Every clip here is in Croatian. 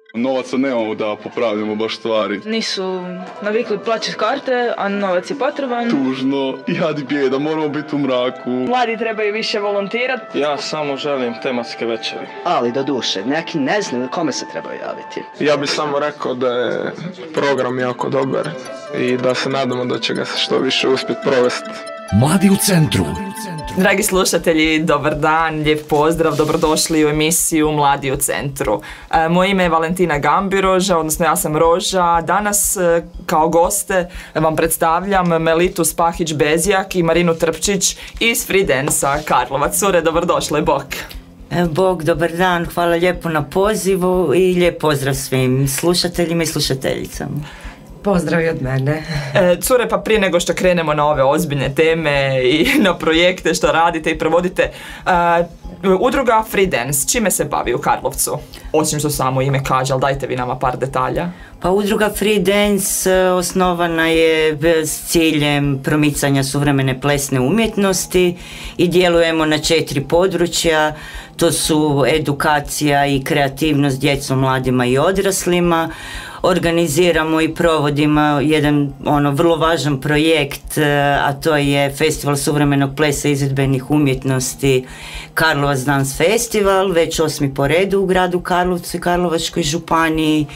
Novaca nemamo da popravljamo baš stvari. Nisu navikli plaćati karte, a novac je potreban. Tužno, jad i bijeda, moramo biti u mraku. Mladi trebaju više volontirati. Ja samo želim tematske večeri. Ali do duše, neki ne znaju kome se trebaju javiti. Ja bih samo rekao da je program jako dobar i da se nadamo da će ga se što više uspjeti provesti. Mladi u centru. Dragi slušatelji, dobar dan, lijep pozdrav, dobrodošli u emisiju Mladi u centru. Moje ime je Valentina Gambiroža, odnosno ja sam Roža. Danas kao goste vam predstavljam Melitu Spahić-Bezjak i Marinu Trpčić iz Free Dance-a Karlovac. Cure, dobrodošle, bok. Bog, dobar dan, hvala lijepo na pozivu i lijep pozdrav svim slušateljima i slušateljicama. Pozdrav i od mene. Cure, pa prije nego što krenemo na ove ozbiljne teme i na projekte što radite i provodite, udruga Free Dance, čime se bavi u Karlovcu? Osim što samo ime kaže, ali dajte vi nama par detalja. Pa udruga Free Dance osnovana je s ciljem promicanja suvremene plesne umjetnosti i djelujemo na 4 područja. To su edukacija i kreativnost djecom, mladima i odraslima. Organiziramo i provodimo jedan vrlo važan projekt, a to je Festival suvremenog plesa i izvedbenih umjetnosti Karlovac Dance Festival, već 8. po redu u gradu Karlovcu i Karlovačkoj županiji.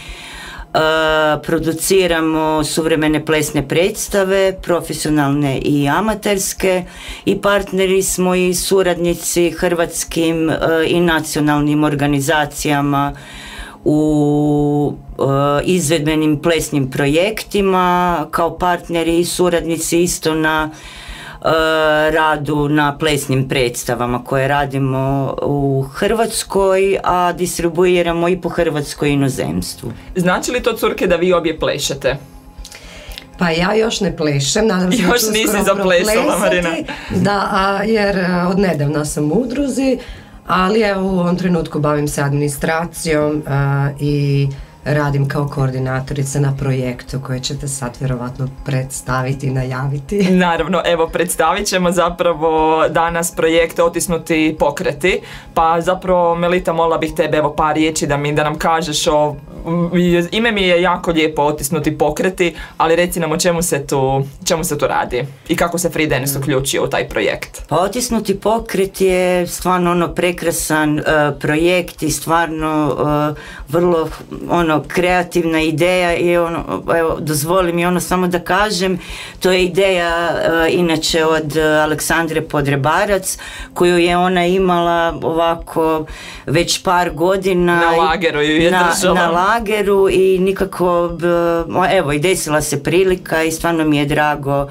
Produciramo suvremene plesne predstave, profesionalne i amaterske, i partneri smo i suradnici hrvatskim i nacionalnim organizacijama u izvedbenim plesnim projektima, kao partneri i suradnici isto na radu na plesnim predstavama koje radimo u Hrvatskoj, a distribuiramo i po Hrvatskoj i inozemstvu. Znači li to, curke, da vi obje plešete? Pa ja još ne plešem, nadam se da ću još nisi zaplesala, Marina. Da, jer od nedavna sam u udruzi, ali evo u ovom trenutku bavim se administracijom i radim kao koordinatorica na projektu koje ćete sad vjerovatno predstaviti i najaviti. Naravno, evo predstavit ćemo zapravo danas projekt Otisnuti pokreti, pa zapravo Melita, molila bih tebe evo par riječi da nam kažeš ime mi je jako lijepo, Otisnuti pokreti, ali reci nam o čemu se tu radi i kako se Free Dance uključio u taj projekt. Pa Otisnuti pokret je stvarno prekrasan projekt i stvarno vrlo kreativna ideja i evo, dozvoli mi samo da kažem, to je ideja inače od Aleksandre Podrebarac, koju je ona imala ovako već par godina na lageru ju je držala. Na lageru i nikako, evo, i desila se prilika i stvarno mi je drago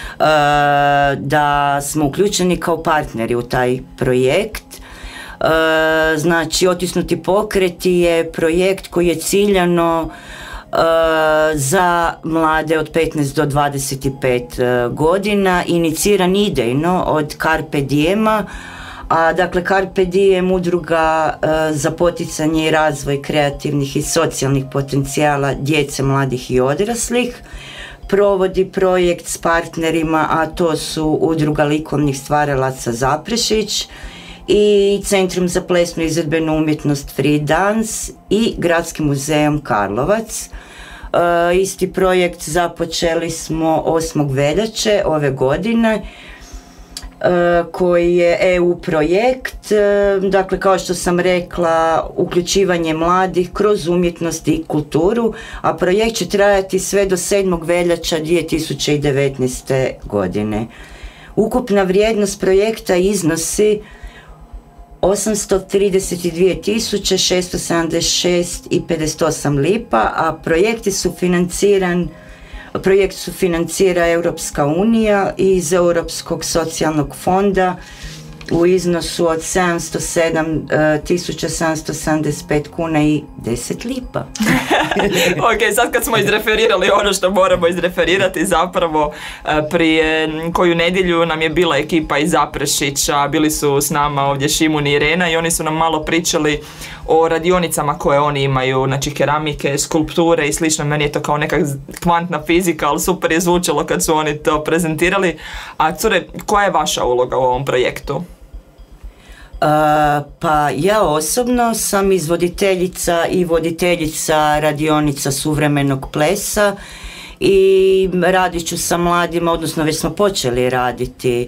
da smo uključeni kao partneri u taj projekt. Znači, Otisnuti pokreti je projekt koji je ciljano za mlade od 15 do 25 godina, iniciran idejno od Carpe Diema. Dakle, Carpe Diem, udruga za poticanje i razvoj kreativnih i socijalnih potencijala djece, mladih i odraslih, provodi projekt s partnerima, a to su Udruga likovnih stvaralaca Zaprešić i Centrum za plesnu izvedbenu umjetnost Free Dance i Gradskim muzejom Karlovac. Isti projekt započeli smo 8. veljače ove godine, koji je EU projekt, dakle kao što sam rekla, uključivanje mladih kroz umjetnost i kulturu, a projekt će trajati sve do 7. veljača 2019. godine. Ukupna vrijednost projekta iznosi 832.676,58 lipa, a projekt sufinancira Europska unija iz Europskog socijalnog fonda u iznosu od 707.775 kuna i 10 lipa. Ok, sad kad smo izreferirali ono što moramo izreferirati, zapravo prije koju nedjelju nam je bila ekipa iz Zaprešića, bili su s nama ovdje Šimun i Irena i oni su nam malo pričali o radionicama koje oni imaju, znači keramike, skulpture i slično. Meni je to kao neka kvantna fizika, ali super je zvučalo kad su oni to prezentirali. A cure, koja je vaša uloga u ovom projektu? Pa ja osobno sam izvoditeljica i voditeljica radionica suvremenog plesa i radit ću sa mladima, odnosno već smo počeli raditi.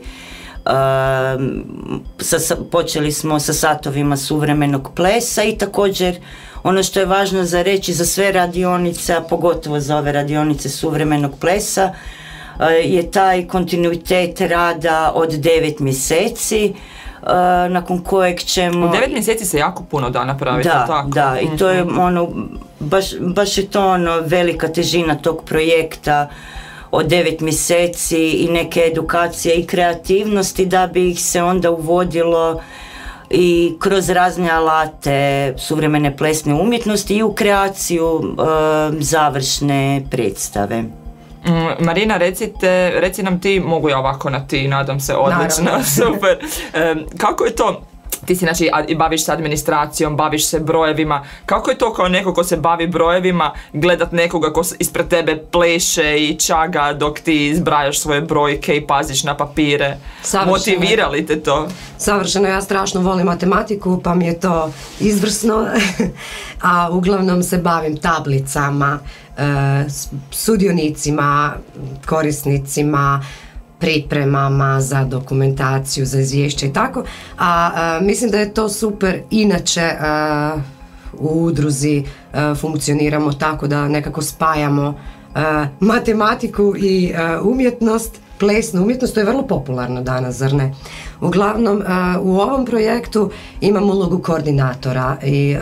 Počeli smo sa satovima suvremenog plesa i također ono što je važno za reći za sve radionice, a pogotovo za ove radionice suvremenog plesa, je taj kontinuitet rada od 9 mjeseci, nakon kojeg ćemo... U 9 mjeseci se jako puno da napraviti, tako? Da, i to je ono, baš je to ono velika težina tog projekta od 9 mjeseci i neke edukacije i kreativnosti da bi ih se onda uvodilo i kroz razne alate suvremene plesne umjetnosti i u kreaciju završne predstave. Marina, reci nam ti, mogu ja ovako na ti, nadam se, odlično, super. Kako je to, ti si znači baviš se administracijom, baviš se brojevima, kako je to kao neko ko se bavi brojevima, gledat nekoga ko ispred tebe pleše i čaga dok ti zbrajaš svoje brojke i paziš na papire? Motivira li te to? Savršeno, ja strašno volim matematiku pa mi je to izvrsno, a uglavnom se bavim tablicama, sudionicima, korisnicima, pripremama za dokumentaciju, za izvješće i tako, a mislim da je to super. Inače u udruzi funkcioniramo tako da nekako spajamo matematiku i umjetnost, plesnu umjetnost, to je vrlo popularno danas, zar ne? Uglavnom u ovom projektu imam ulogu koordinatora i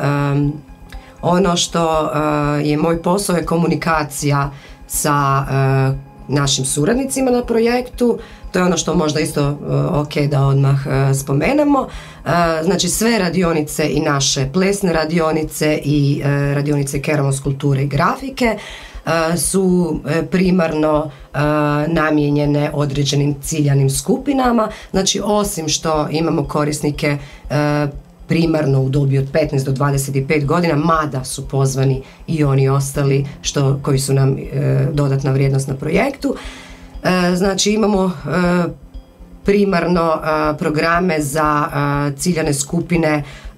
ono što je moj posao je komunikacija sa našim suradnicima na projektu. To je ono što možda isto ok da odmah spomenemo. Znači sve radionice i naše plesne radionice i radionice Keramos kulture i grafike su primarno namijenjene određenim ciljanim skupinama. Znači osim što imamo korisnike primarno u dobi od 15 do 25 godina, mada su pozvani i oni ostali koji su nam dodatna vrijednost na projektu. Znači imamo primarno programe za ciljane skupine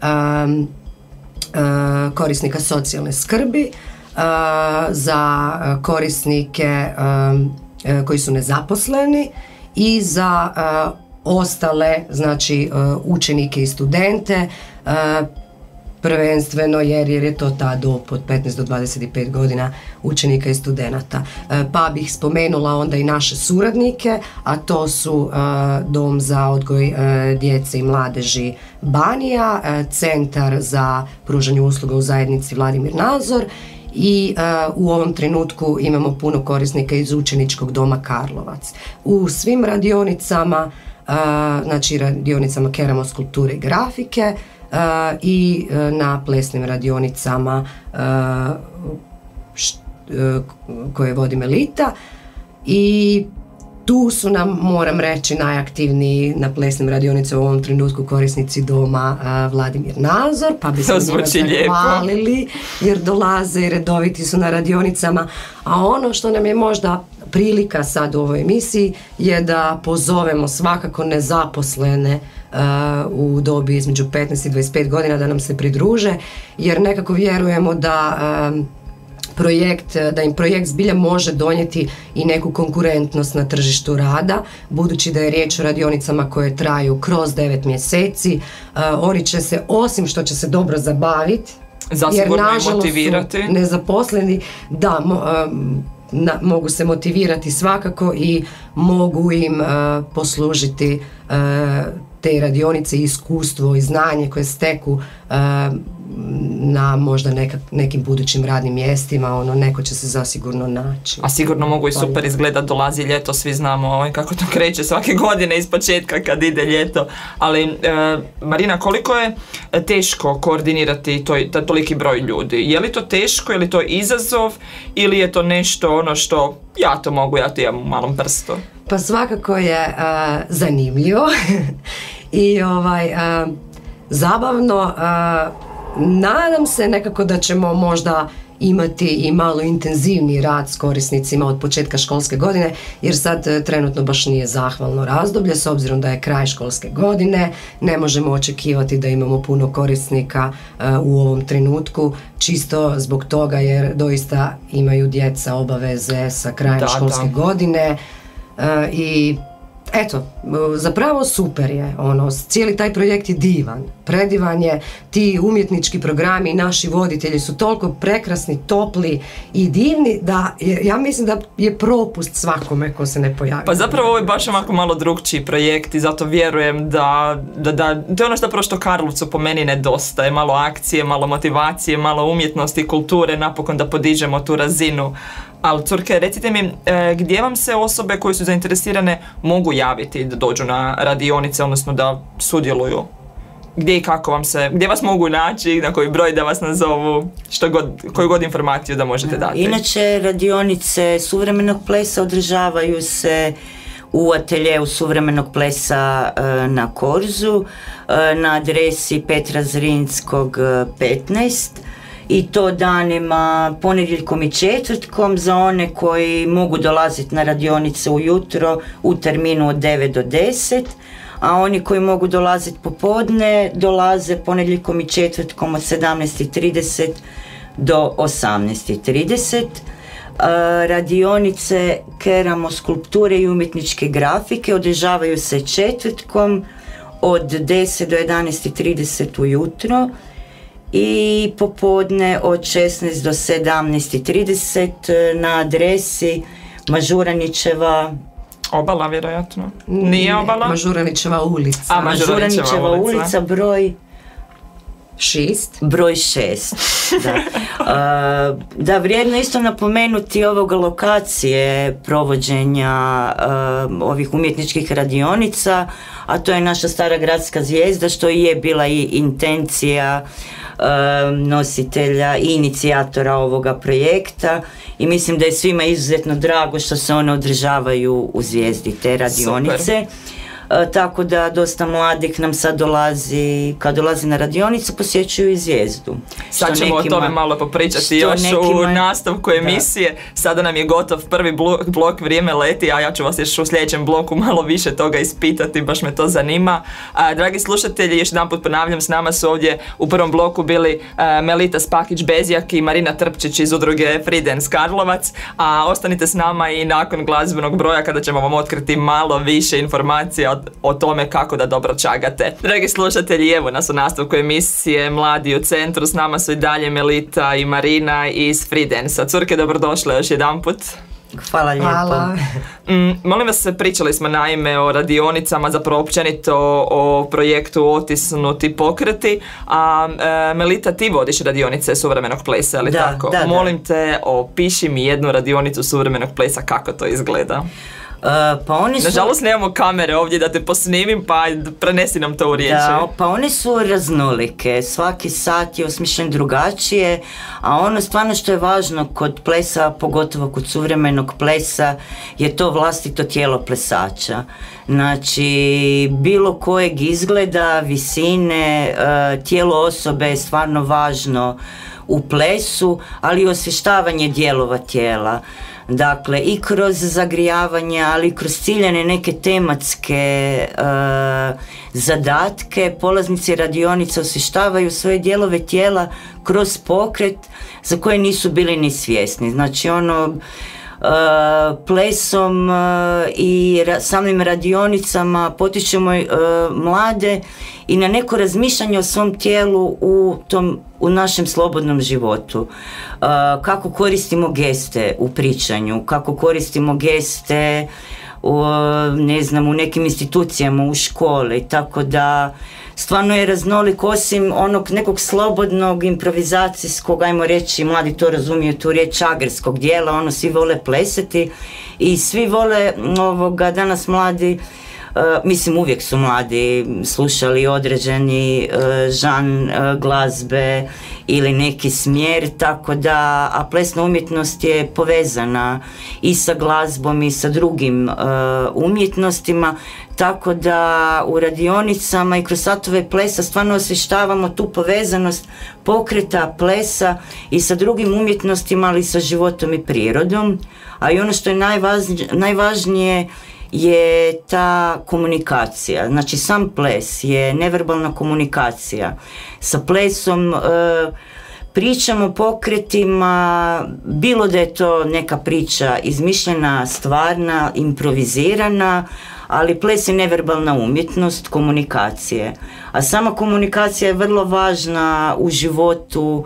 korisnika socijalne skrbi, za korisnike koji su nezaposleni i za ostale, znači učenike i studente, prvenstveno jer je to ta dob od 15 do 25 godina učenika i studenata. Pa bih spomenula onda i naše suradnike, a to su Dom za odgoj djece i mladeži Banija, Centar za pružanje usluga u zajednici Vladimir Nazor i u ovom trenutku imamo puno korisnika iz učeničkog doma Karlovac. U svim radionicama, znači radionicama Keramos kulture i grafike i na plesnim radionicama koje vodi Melita, i tu su nam, moram reći, najaktivniji na plesnim radionicama u ovom trenutku korisnici doma Vladimir Nazor, pa bi se njima zahvalili jer dolaze i redoviti su na radionicama. A ono što nam je možda prilika sad u ovoj emisiji je da pozovemo svakako nezaposlene u dobi između 15 i 25 godina da nam se pridruže, jer nekako vjerujemo da im projekt zbilja može donijeti i neku konkurentnost na tržištu rada, budući da je riječ o radionicama koje traju kroz 9 mjeseci. Oni će se, osim što će se dobro zabaviti, jer nažalost su nezaposleni, da, mogu se motivirati svakako i mogu im poslužiti te radionice i iskustvo i znanje koje steku na možda nekim budućim radnim mjestima, neko će se zasigurno naći. A sigurno mogu i super izgledat, dolazi ljeto, svi znamo kako to kreće svake godine iz početka kad ide ljeto. Ali Marina, koliko je teško koordinirati toliki broj ljudi? Je li to teško, je li to izazov ili je to nešto ono što ja to mogu, ja to imam u malom prstu? Pa svakako je zanimljivo i zabavno. nadam se nekako da ćemo možda imati i malo intenzivniji rad s korisnicima od početka školske godine, jer sad trenutno baš nije zahvalno razdoblje, s obzirom da je kraj školske godine, ne možemo očekivati da imamo puno korisnika u ovom trenutku, čisto zbog toga jer doista imaju djeca obaveze sa krajem školske godine i eto, zapravo super je, cijeli taj projekt je divan, predivan je, ti umjetnički programi i naši voditelji su toliko prekrasni, topli i divni da ja mislim da je propust svakome ko se ne pojavi. Pa zapravo ovo je baš ovako malo drugčiji projekt i zato vjerujem da to je ono što prvo što Karlovcu po meni nedostaje, malo akcije, malo motivacije, malo umjetnosti, kulture, napokon da podižemo tu razinu. Ali curke, recite mi, gdje vam se osobe koje su zainteresirane mogu javiti da dođu na radionice, odnosno da sudjeluju? Gdje i kako vam se, gdje vas mogu naći, na koji broj da vas nazovu, koju god informaciju da možete dati? Inače, radionice suvremenog plesa održavaju se u ateljeu suvremenog plesa na Korzu, na adresi Petra Zrinskog 15. I to danima ponedjeljkom i četvrtkom za one koji mogu dolaziti na radionice ujutro u terminu od 9 do 10, a oni koji mogu dolaziti popodne dolaze ponedjeljkom i četvrtkom od 17:30 do 18:30. Radionice keramo skulpture i umjetničke grafike održavaju se četvrtkom od 10 do 11:30 ujutro i popodne od 16 do 17:30 na adresi Mažuranićeva Obala, vjerojatno. Nije Obala? Mažuranićeva ulica. A, Mažuranićeva ulica, broj 6. Broj 6, da. Da, vrijedno isto napomenuti ovoga lokacije provođenja ovih umjetničkih radionica, a to je naša stara gradska zvijezda, što i je bila i intencija nositelja i inicijatora ovoga projekta i mislim da je svima izuzetno drago što se one održavaju u zvijezdi, te radionice. Super. Tako da dosta mladih nam sad dolazi, kad dolazi na radionicu, posjećuju i zvijezdu. Sad ćemo o tome malo popričati još u nastavku emisije. Sada nam je gotov prvi blok Vrijeme leti, a ja ću vas još u sljedećem bloku malo više toga ispitati, baš me to zanima. Dragi slušatelji, još jedan put ponavljam, s nama su ovdje u prvom bloku bili Melita Spakić-Bezjak i Marina Trpčić iz udruge Free Dance Karlovac, a ostanite s nama i nakon glazbenog broja kada ćemo vam otkriti malo više informacija o tome kako da dobro čagate. Dragi slušatelji, evo nas u nastavku emisije Mladi u centru, s nama su i dalje Melita i Marina iz Free Dance-a. Curke, dobrodošle još jedan put. Hvala lijepo. Hvala. Molim vas, pričali smo naime o radionicama, zapravo općenito o projektu Otisnuti pokreti, a Melita, ti vodiš radionice suvremenog plesa, ali tako? Da, molim te, opiši mi jednu radionicu suvremenog plesa, kako to izgleda. Pa oni su... Nažalost nemamo kamere ovdje da te posnimim, pa prenesi nam to u riječi. Da, pa one su raznolike, svaki sat je osmišljen drugačije, a ono stvarno što je važno kod plesa, pogotovo kod suvremenog plesa, je to vlastito tijelo plesača. Znači, bilo kojeg izgleda, visine, tijelo osobe je stvarno važno u plesu, ali i osvještavanje dijelova tijela. Dakle, i kroz zagrijavanje, ali i kroz ciljane neke tematske zadatke, polaznici radionica osvještavaju svoje dijelove tijela kroz pokret za koje nisu bili ni svjesni. Znači, plesom i samim radionicama potičemo mlade i na neko razmišljanje o svom tijelu u našem slobodnom životu. Kako koristimo geste u pričanju, kako koristimo geste u nekim institucijama, u školi, tako da stvarno je raznoliko, osim onog nekog slobodnog improvizacijskog, ajmo reći, mladi to razumiju, tu riječ čagerskog dijela, svi vole plesati i svi vole danas mladi, mislim uvijek su mladi slušali određeni žan glazbe ili neki smjer, tako da, a plesna umjetnost je povezana i sa glazbom i sa drugim umjetnostima, tako da u radionicama i kroz satove plesa stvarno osvještavamo tu povezanost pokreta, plesa i sa drugim umjetnostima, ali i sa životom i prirodom. A i ono što je najvažnije je ta komunikacija. Znači sam ples je neverbalna komunikacija. Sa plesom pričamo o pokretima, bilo da je to neka priča izmišljena, stvarna, improvizirana, ali ples je neverbalna umjetnost komunikacije. A sama komunikacija je vrlo važna u životu,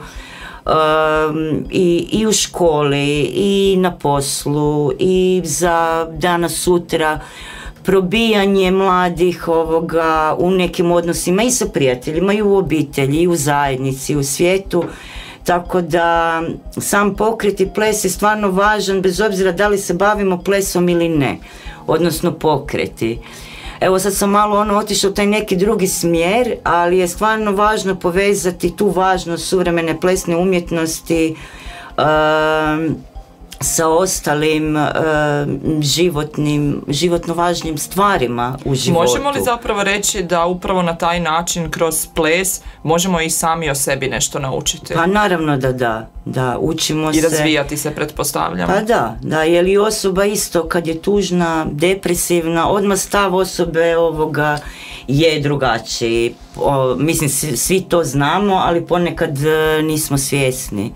i u školi, i na poslu, i za danas sutra, probijanje mladih u nekim odnosima i sa prijateljima, i u obitelji, i u zajednici, i u svijetu. Tako da sam pokret i ples je stvarno važan bez obzira da li se bavimo plesom ili ne, odnosno pokreti. Evo sad sam malo otišla u taj neki drugi smjer, ali je stvarno važno povezati tu važnost suvremene plesne umjetnosti sa ostalim životno važnim stvarima u životu. Možemo li zapravo reći da upravo na taj način kroz ples možemo i sami o sebi nešto naučiti? Pa naravno da učimo se. I razvijati se, pretpostavljam. Pa da, jer i osoba isto kad je tužna, depresivna, odmah stav osobe je drugačiji. Mislim, svi to znamo, ali ponekad nismo svjesni.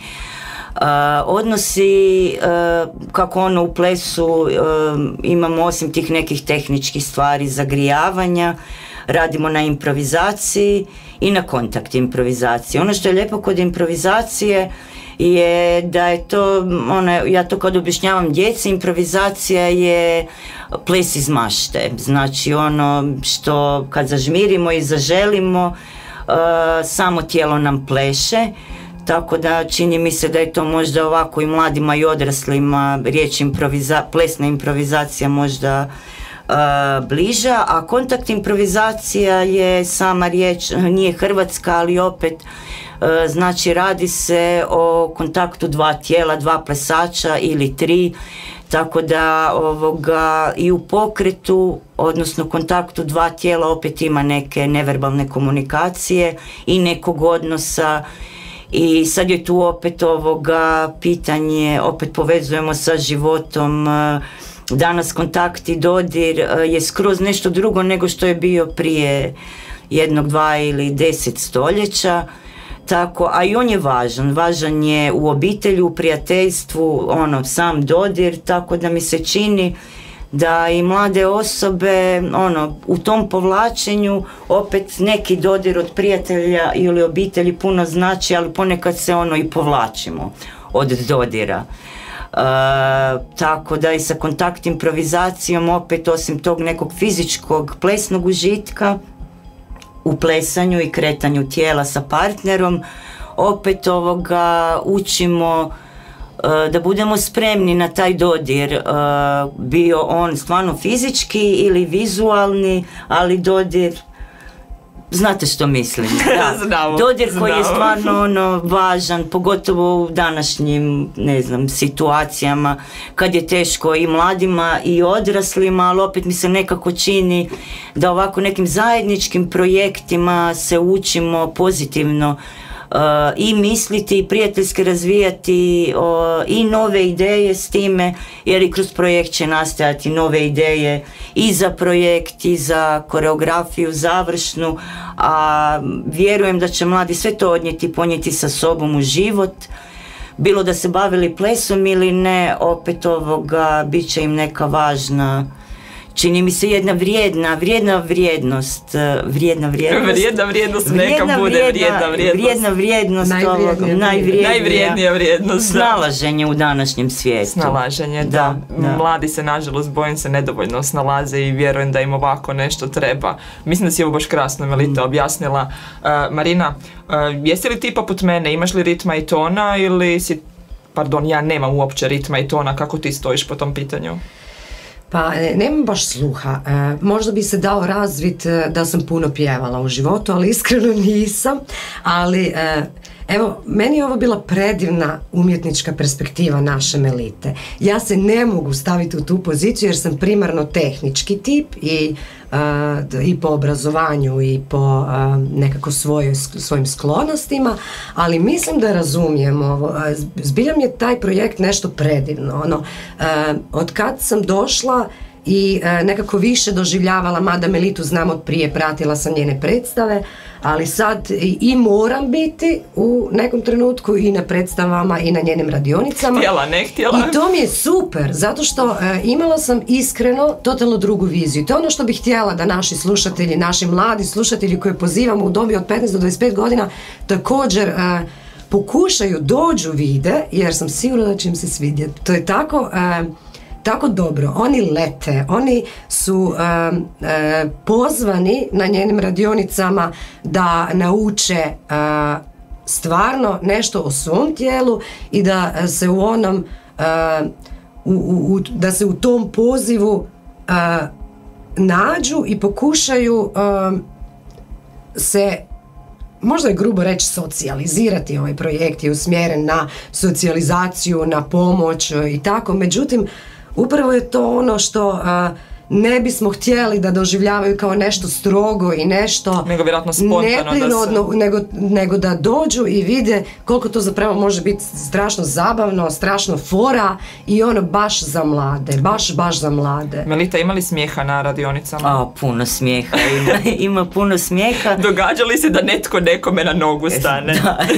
Odnosi, kako u plesu imamo osim tih nekih tehničkih stvari zagrijavanja, radimo na improvizaciji i na kontakt improvizaciji. Ono što je lijepo kod improvizacije je da je to, ja to kad objašnjavam djeci, improvizacija je ples iz mašte. Znači ono što kad zažmirimo i zaželimo, samo tijelo nam pleše. Tako da čini mi se da je to možda ovako i mladima i odraslima riječ plesna improvizacija možda bliža, a kontakt improvizacija je sama riječ, nije hrvatska, ali opet znači radi se o kontaktu dva tijela, dva plesača ili tri, tako da i u pokretu, odnosno kontaktu dva tijela opet ima neke neverbalne komunikacije i nekog odnosa. I sad je tu opet pitanje, opet povezujemo sa životom. Danas kontakt i dodir je skroz nešto drugo nego što je bio prije 1, 2 ili 10 stoljeća. Tako, a i on je važan je u obitelji, u prijateljstvu, sam dodir, tako da mi se čini da i mlade osobe u tom povlačenju opet neki dodir od prijatelja ili obitelji puno znači, ali ponekad se i povlačimo od dodira. Tako da i sa kontakt improvizacijom opet osim tog nekog fizičkog plesnog užitka u plesanju i kretanju tijela sa partnerom, opet učimo da budemo spremni na taj dodir, bio on stvarno fizički ili vizualni, ali dodir, znate što mislim, Znamo. Dodir koji je stvarno važan, pogotovo u današnjim, situacijama kad je teško i mladima i odraslima, ali opet mi se nekako čini da ovako nekim zajedničkim projektima se učimo pozitivno i misliti i prijateljski razvijati i nove ideje s time, jer i kroz projekt će nastajati nove ideje i za projekt i za koreografiju završnu, a vjerujem da će mladi sve to ponijeti sa sobom u život, bilo da se bavili plesom ili ne, opet bit će im neka važna, čini mi se jedna vrijedna vrijednost najvrijednija vrijednost, snalaženje u današnjem svijetu. Snalaženje, da. Mladi se, nažalost, bojim se, nedovoljno snalaze i vjerujem da im ovako nešto treba. Mislim da si ovo baš krasno, Melita, objasnila. Marina, jesi li ti poput mene, imaš li ritma i tona ili si, ja nemam uopće ritma i tona, kako ti stojiš po tom pitanju? Pa nemam baš sluha, možda bi se dao razvit da sam puno pjevala u životu, ali iskreno nisam, ali evo, meni je ovo bila predivna umjetnička perspektiva naše Melite. Ja se ne mogu staviti u tu poziciju jer sam primarno tehnički tip i i po obrazovanju i po nekako svojim sklonostima, ali mislim da razumijem ovo. Zbilja mi je taj projekt nešto predivno. Od kad sam došla i nekako više doživljavala, mada Melitu znam od prije, pratila sam njene predstave, ali sad i moram biti u nekom trenutku i na predstavama i na njenim radionicama. Htjela, ne htjela. I to mi je super, zato što imala sam iskreno totalno drugu viziju. To je ono što bih htjela da naši slušatelji, naši mladi slušatelji koje pozivamo u dobi od 15 do 25 godina također pokušaju, dođu, vide, jer sam sigurna da će im se svidjeti. To je tako dobro, oni lete, oni su pozvani na njenim radionicama da nauče stvarno nešto o svom tijelu i da se u onom da se u tom pozivu nađu i pokušaju se, možda je grubo reći, socijalizirati. Ovaj projekt je usmjeren na socijalizaciju, na pomoć i tako, međutim upravo je to ono što ne bismo htjeli da doživljavaju kao nešto strogo i nešto nego vjerojatno spontano, nego da dođu i vide koliko to zapravo može biti strašno zabavno, strašno fora i ono baš za mlade, baš za mlade. Melita, ima li smijeha na radionicama? Puno smijeha, ima puno smijeha. Događa li se da netko nekome na nogu stane?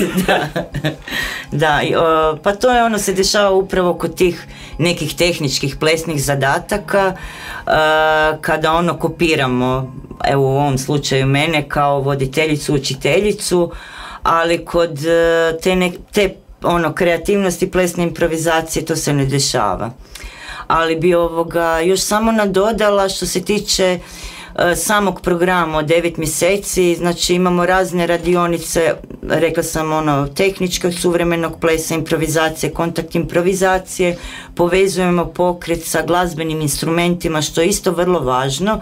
Da, pa to je ono se dešava upravo kod tih nekih tehničkih plesnih zadataka, kada ono kopiramo, evo u ovom slučaju mene kao voditeljicu, učiteljicu, ali kod te kreativnosti, plesne improvizacije to se ne dešava. Ali bi još samo nadodala što se tiče samog programa od 9 mjeseci, znači imamo razne radionice, rekla sam tehničkog suvremenog plesa, improvizacije, kontakt improvizacije, povezujemo pokret sa glazbenim instrumentima, što je isto vrlo važno,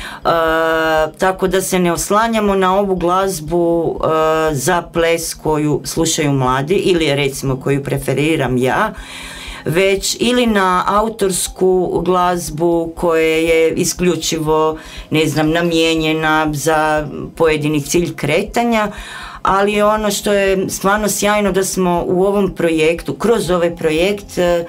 tako da se ne oslanjamo na ovu glazbu za ples koju slušaju mladi ili recimo koju preferiram ja, već ili na autorsku glazbu koja je isključivo, namijenjena za pojedini cilj kretanja, ali ono što je stvarno sjajno da smo u ovom projektu, kroz ovaj projekt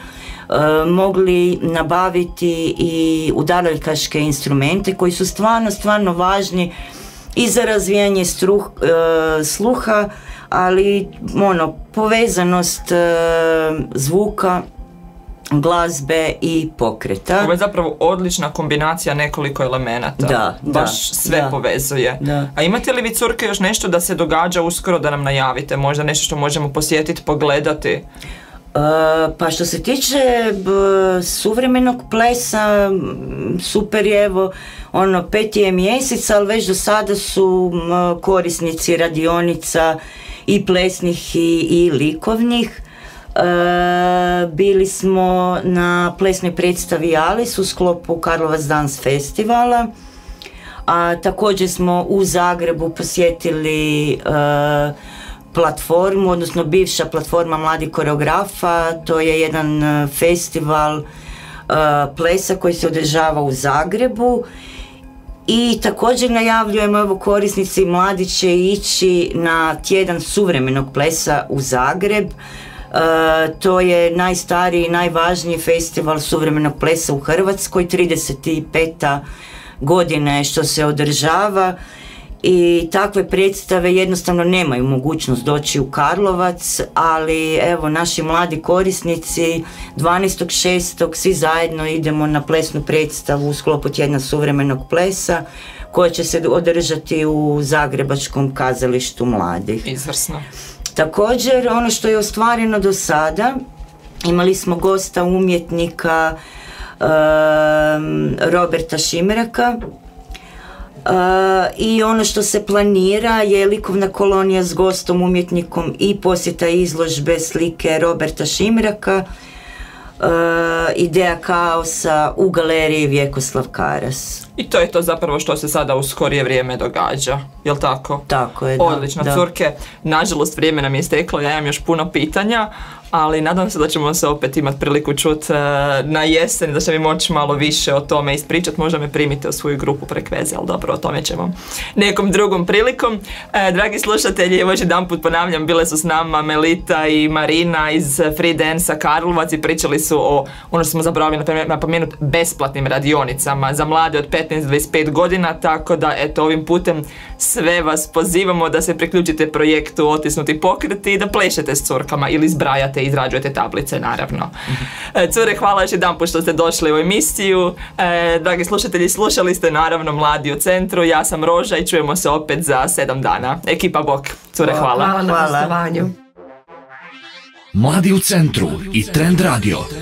mogli nabaviti i udaraljkaške instrumente koji su stvarno važni i za razvijanje sluha, ali povezanost zvuka, glazbe i pokreta. Ovo je zapravo odlična kombinacija nekoliko elemenata. Baš sve povezuje. Da. A imate li vi, curke, još nešto da se događa uskoro da nam najavite? Možda nešto što možemo posjetiti, pogledati? Pa što se tiče suvremenog plesa, super je, evo, 5. je mjesec, ali već do sada su korisnici radionica i plesnih i likovnih. Bili smo na plesnoj predstavi Alice u sklopu Karlovac Dance Festivala, a također smo u Zagrebu posjetili platformu, odnosno bivša platforma mladih koreografa. To je jedan festival plesa koji se održava u Zagrebu. I također najavljujemo, evo, korisnici mladi će ići na tjedan suvremenog plesa u Zagreb. To je najstariji i najvažniji festival suvremenog plesa u Hrvatskoj, 35. godina je što se održava i takve predstave jednostavno nemaju mogućnost doći u Karlovac, ali evo, naši mladi korisnici 12.6. svi zajedno idemo na plesnu predstavu u sklopu tjedna suvremenog plesa koja će se održati u Zagrebačkom kazalištu mladih. Izvrsno. Također, ono što je ostvareno do sada, imali smo gosta umjetnika Roberta Šimeraka, i ono što se planira je likovna kolonija s gostom umjetnikom i posjeta izložbe slike Roberta Šimeraka. Ideja kaosa u galeriji Vjekoslav Karas. I to je to zapravo što se sada u skorije vrijeme događa, jel tako? Tako je, da. Odlično, curke. Nažalost, vrijeme nam je isteklo, ja imam još puno pitanja, ali nadam se da ćemo se opet imati priliku čuti na jesen, da će mi moći malo više o tome ispričati. Možda me primite u svoju grupu prek veze, ali dobro, o tome ćemo nekom drugom prilikom. Dragi slušatelji, još jedan put ponavljam, bile su s nama Melita i Marina iz Free Dance-a Karlovac i pričali su o, ono što smo zaboravili napomenuti, besplatnim radionicama za mlade od 15 do 25 godina, tako da eto, ovim putem sve vas pozivamo da se priključite projektu Otisnuti pokreti i da plešete s curkama ili zbrajate i izrađujete tablice, naravno. Cure, hvala još jedan put što ste došli u emisiju. Dragi slušatelji, slušali ste naravno Mladi u centru. Ja sam Roža i čujemo se opet za 7 dana. Ekipa bok. Cure, hvala. Hvala na gostovanju. Mladi u centru i Trend Radio.